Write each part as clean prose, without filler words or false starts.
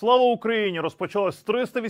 Слава Україні! Розпочалась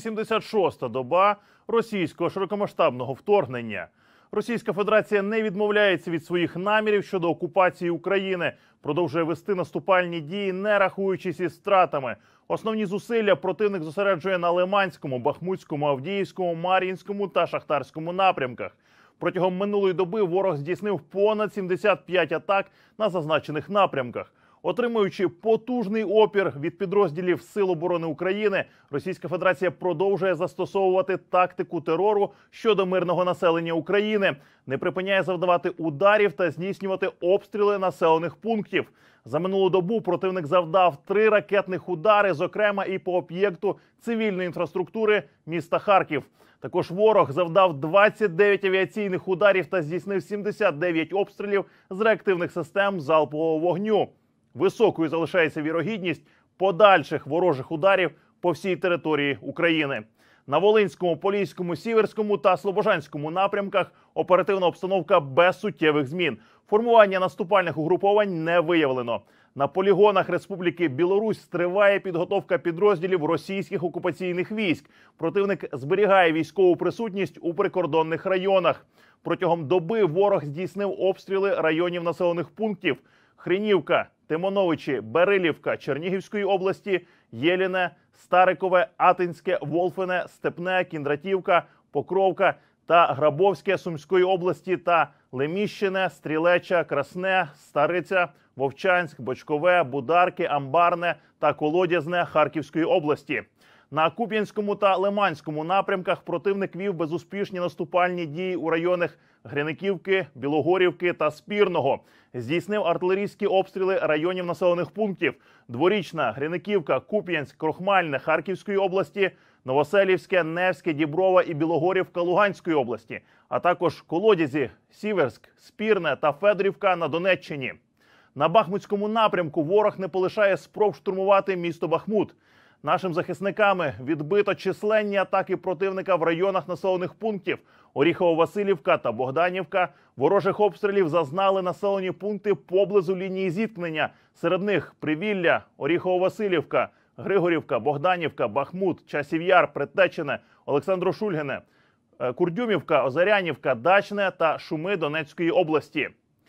386-та доба російського широкомасштабного вторгнення. Російська Федерація не відмовляється від своїх намірів щодо окупації України, продовжує вести наступальні дії, не рахуючись із втратами. Основні зусилля противник зосереджує на Лиманському, Бахмутському, Авдіївському, Мар'їнському та Шахтарському напрямках. Протягом минулої доби ворог здійснив понад 75 атак на зазначених напрямках. Отримуючи потужний опір від підрозділів Сил оборони України, Російська Федерація продовжує застосовувати тактику терору щодо мирного населення України, не припиняє завдавати ударів та здійснювати обстріли населених пунктів. За минулу добу противник завдав 3 ракетних удари, зокрема і по об'єкту цивільної інфраструктури міста Харків. Також ворог завдав 29 авіаційних ударів та здійснив 79 обстрілів з реактивних систем залпового вогню. Високою залишається вірогідність подальших ворожих ударів по всій території України. На Волинському, Поліському, Сіверському та Слобожанському напрямках оперативна обстановка без суттєвих змін. Формування наступальних угруповань не виявлено. На полігонах Республіки Білорусь триває підготовка підрозділів російських окупаційних військ. Противник зберігає військову присутність у прикордонних районах. Протягом доби ворог здійснив обстріли районів населених пунктів Хринівка, Тимоновичі, Берилівка Чернігівської області, Єліне, Старикове, Атинське, Волфине, Степне, Кіндратівка, Покровка та Грабовське Сумської області та Леміщине, Стрілеча, Красне, Стариця, Вовчанськ, Бочкове, Бударки, Амбарне та Колодязне Харківської області. На Куп'янському та Лиманському напрямках противник вів безуспішні наступальні дії у районах Гриниківки, Білогорівки та Спірного. Здійснив артилерійські обстріли районів населених пунктів Дворічна, Гриниківка, Куп'янськ, Крохмальне Харківської області, Новоселівське, Невське, Діброва і Білогорівка Луганської області, а також Колодязі, Сіверськ, Спірне та Федорівка на Донеччині. На Бахмутському напрямку ворог не полишає спроб штурмувати місто Бахмут. Нашим захисниками відбито численні атаки противника в районах населених пунктів Оріхово-Василівка та Богданівка. Ворожих обстрілів зазнали населені пункти поблизу лінії зіткнення. Серед них Привілля, Оріхово-Василівка, Григорівка, Богданівка, Бахмут, Часів Яр, Предтечене, Олександро-Шульгине, Курдюмівка, Озарянівка, Дачне та Шуми Донецької області.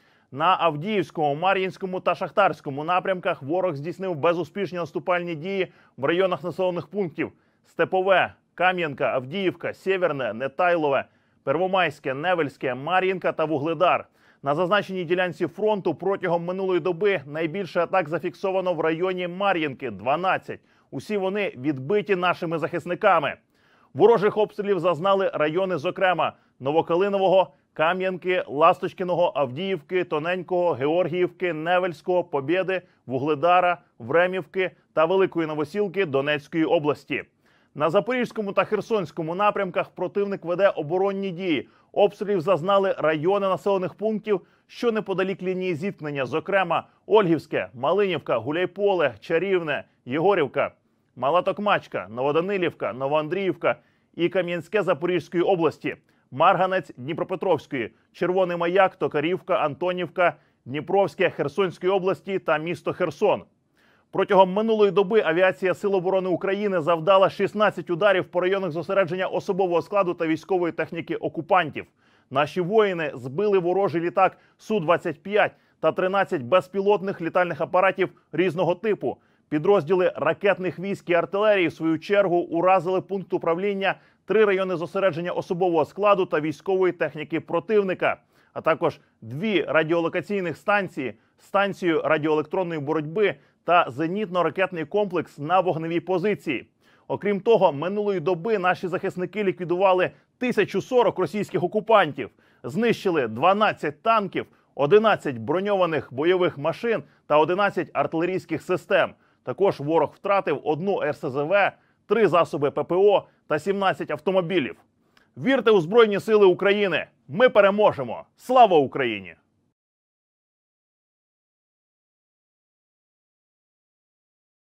На Авдіївському, Мар'їнському та Шахтарському напрямках ворог здійснив безуспішні наступальні дії в районах населених пунктів Степове, Кам'янка, Авдіївка, Сєверне, Нетайлове, Первомайське, Невельське, Мар'їнка та Вугледар. На зазначеній ділянці фронту протягом минулої доби найбільше атак зафіксовано в районі Мар'їнки – 12. Усі вони відбиті нашими захисниками. Ворожих обстрілів зазнали райони, зокрема, Новокалинового, Кам'янки, Ласточкиного, Авдіївки, Тоненького, Георгіївки, Невельського, Побєди, Вугледара, Времівки та Великої Новосілки Донецької області. На Запорізькому та Херсонському напрямках противник веде оборонні дії. Обстрілів зазнали райони населених пунктів, що неподалік лінії зіткнення, зокрема Ольгівське, Малинівка, Гуляйполе, Чарівне, Єгорівка, Мала Токмачка, Новоданилівка, Новоандріївка і Кам'янське Запорізької області, Марганець Дніпропетровської, Червоний Маяк, Токарівка, Антонівка, Дніпровське Херсонської області та місто Херсон. Протягом минулої доби авіація Сил оборони України завдала 16 ударів по районах зосередження особового складу та військової техніки окупантів. Наші воїни збили ворожий літак Су-25 та 13 безпілотних літальних апаратів різного типу. Підрозділи ракетних військ і артилерії, в свою чергу, уразили пункт управління, 3 райони зосередження особового складу та військової техніки противника, а також 2 радіолокаційних станції, станцію радіоелектронної боротьби та зенітно-ракетний комплекс на вогневій позиції. Окрім того, минулої доби наші захисники ліквідували 1040 російських окупантів, знищили 12 танків, 11 броньованих бойових машин та 11 артилерійських систем. Також ворог втратив 1 РСЗВ, 3 засоби ППО та 17 автомобілів. Вірте у Збройні Сили України! Ми переможемо! Слава Україні!